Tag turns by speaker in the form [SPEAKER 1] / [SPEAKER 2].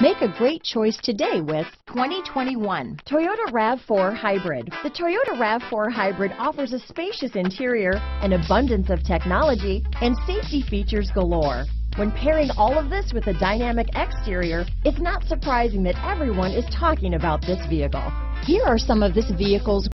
[SPEAKER 1] Make a great choice today with 2021 Toyota RAV4 Hybrid. The Toyota RAV4 Hybrid offers a spacious interior, an abundance of technology, and safety features galore. When pairing all of this with a dynamic exterior, it's not surprising that everyone is talking about this vehicle. Here are some of this vehicle's